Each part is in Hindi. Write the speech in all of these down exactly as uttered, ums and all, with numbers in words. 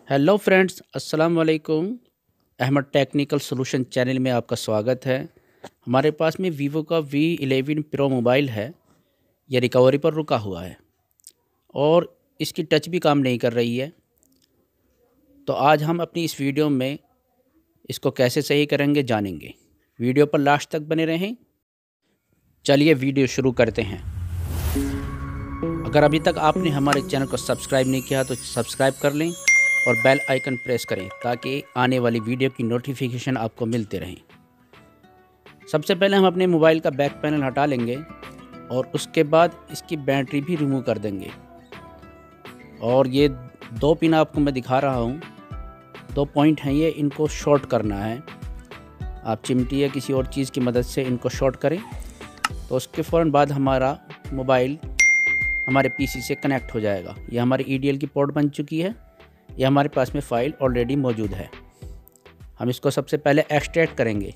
हेलो फ्रेंड्स, अस्सलाम वालेकुम। अहमद टेक्निकल सॉल्यूशन चैनल में आपका स्वागत है। हमारे पास में वीवो का वी इलेवन प्रो मोबाइल है। यह रिकवरी पर रुका हुआ है और इसकी टच भी काम नहीं कर रही है। तो आज हम अपनी इस वीडियो में इसको कैसे सही करेंगे जानेंगे। वीडियो पर लास्ट तक बने रहें। चलिए वीडियो शुरू करते हैं। अगर अभी तक आपने हमारे चैनल को सब्सक्राइब नहीं किया तो सब्सक्राइब कर लें और बेल आइकन प्रेस करें ताकि आने वाली वीडियो की नोटिफिकेशन आपको मिलते रहें। सबसे पहले हम अपने मोबाइल का बैक पैनल हटा लेंगे और उसके बाद इसकी बैटरी भी रिमूव कर देंगे। और ये दो पिन आपको मैं दिखा रहा हूँ, दो पॉइंट हैं ये, इनको शॉर्ट करना है। आप चिमटी या किसी और चीज़ की मदद से इनको शॉर्ट करें तो उसके फ़ौरन बाद हमारा मोबाइल हमारे पीसी से कनेक्ट हो जाएगा। यह हमारी ई डी एल की पोर्ट बन चुकी है। यह हमारे पास में फ़ाइल ऑलरेडी मौजूद है। हम इसको सबसे पहले एक्सट्रैक्ट करेंगे।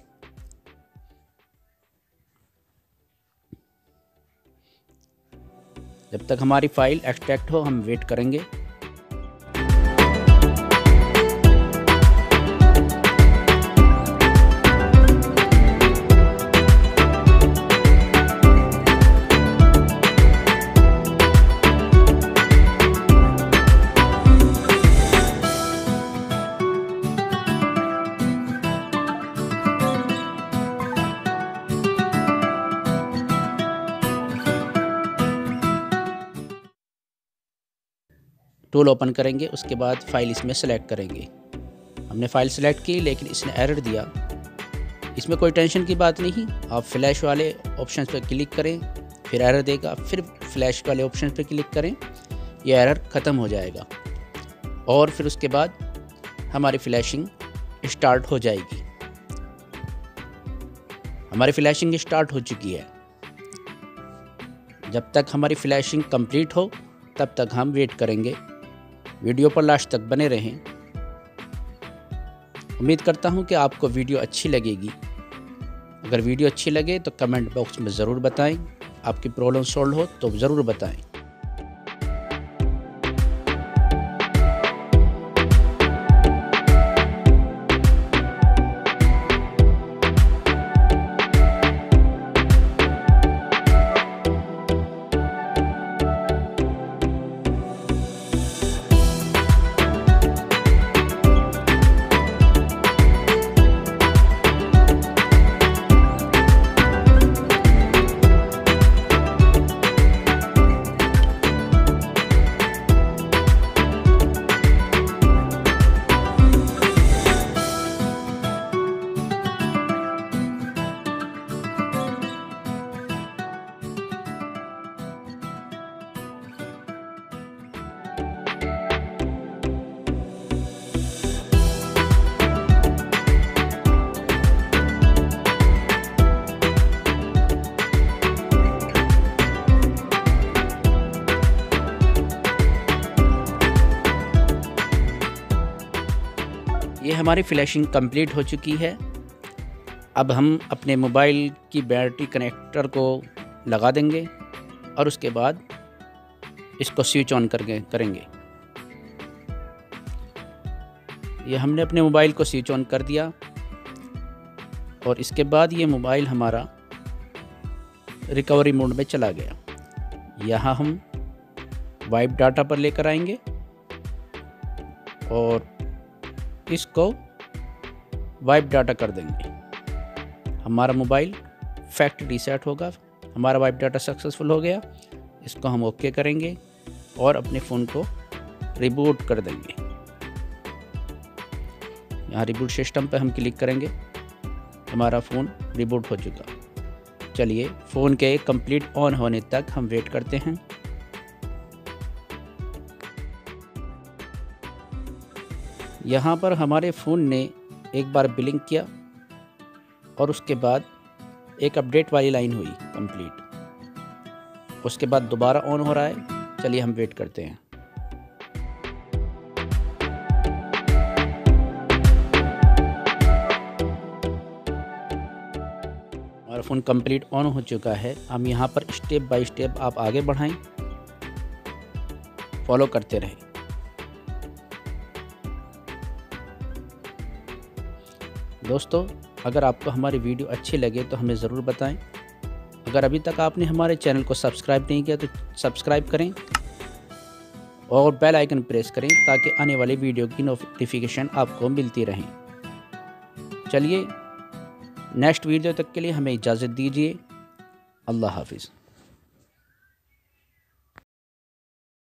जब तक हमारी फ़ाइल एक्सट्रैक्ट हो हम वेट करेंगे। टूल ओपन करेंगे, उसके बाद फ़ाइल इसमें सेलेक्ट करेंगे। हमने फ़ाइल सेलेक्ट की लेकिन इसने एरर दिया। इसमें कोई टेंशन की बात नहीं। आप फ्लैश वाले ऑप्शन पर क्लिक करें, फिर एरर देगा, फिर फ्लैश वाले ऑप्शन पर क्लिक करें, यह एरर ख़त्म हो जाएगा और फिर उसके बाद हमारी फ्लैशिंग स्टार्ट हो जाएगी। हमारी फ्लैशिंग स्टार्ट हो चुकी है। जब तक हमारी फ्लैशिंग कंप्लीट हो तब तक हम वेट करेंगे। वीडियो पर लास्ट तक बने रहें। उम्मीद करता हूं कि आपको वीडियो अच्छी लगेगी। अगर वीडियो अच्छी लगे तो कमेंट बॉक्स में ज़रूर बताएं। आपकी प्रॉब्लम सॉल्व हो तो ज़रूर बताएं। ये हमारी फ्लैशिंग कंप्लीट हो चुकी है। अब हम अपने मोबाइल की बैटरी कनेक्टर को लगा देंगे और उसके बाद इसको स्विच ऑन करके करेंगे। ये हमने अपने मोबाइल को स्विच ऑन कर दिया और इसके बाद ये मोबाइल हमारा रिकवरी मोड में चला गया। यहाँ हम वाइप डाटा पर लेकर आएंगे और इसको वाइप डाटा कर देंगे। हमारा मोबाइल फैक्ट्री रीसेट होगा। हमारा वाइप डाटा सक्सेसफुल हो गया। इसको हम ओके करेंगे और अपने फ़ोन को रिबूट कर देंगे। यहाँ रिबूट सिस्टम पर हम क्लिक करेंगे। हमारा फ़ोन रिबूट हो चुका। चलिए फ़ोन के कंप्लीट ऑन होने तक हम वेट करते हैं। यहाँ पर हमारे फ़ोन ने एक बार ब्लिंक किया और उसके बाद एक अपडेट वाली लाइन हुई कंप्लीट। उसके बाद दोबारा ऑन हो रहा है। चलिए हम वेट करते हैं। हमारा फ़ोन कंप्लीट ऑन हो चुका है। हम यहाँ पर स्टेप बाय स्टेप आप आगे बढ़ाएं, फॉलो करते रहें। दोस्तों, अगर आपको हमारी वीडियो अच्छी लगे तो हमें ज़रूर बताएं। अगर अभी तक आपने हमारे चैनल को सब्सक्राइब नहीं किया तो सब्सक्राइब करें और बेल आइकन प्रेस करें ताकि आने वाली वीडियो की नोटिफिकेशन आपको मिलती रहें। चलिए, नेक्स्ट वीडियो तक के लिए हमें इजाज़त दीजिए। अल्लाह हाफिज़।